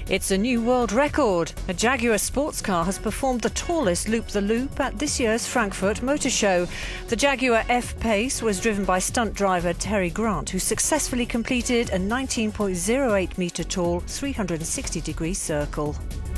It's a new world record. A Jaguar sports car has performed the tallest loop-the-loop at this year's Frankfurt Motor Show. The Jaguar F-PACE was driven by stunt driver Terry Grant, who successfully completed a 19.08 metre tall 360-degree circle.